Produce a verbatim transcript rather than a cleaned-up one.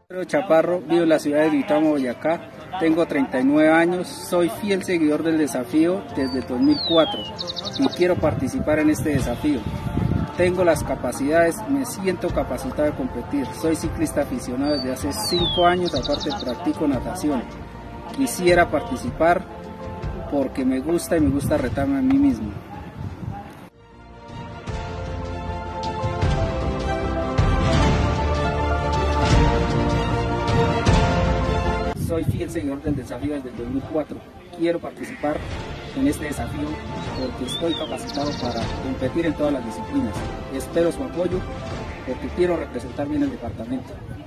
Pedro Chaparro, vivo en la ciudad de Duitama, Boyacá, tengo treinta y nueve años, soy fiel seguidor del desafío desde dos mil cuatro y quiero participar en este desafío. Tengo las capacidades, me siento capacitado de competir, soy ciclista aficionado desde hace cinco años, aparte practico natación. Quisiera participar porque me gusta y me gusta retarme a mí mismo. Soy fiel seguidor del desafío desde el dos mil cuatro. Quiero participar en este desafío porque estoy capacitado para competir en todas las disciplinas. Espero su apoyo porque quiero representar bien el departamento.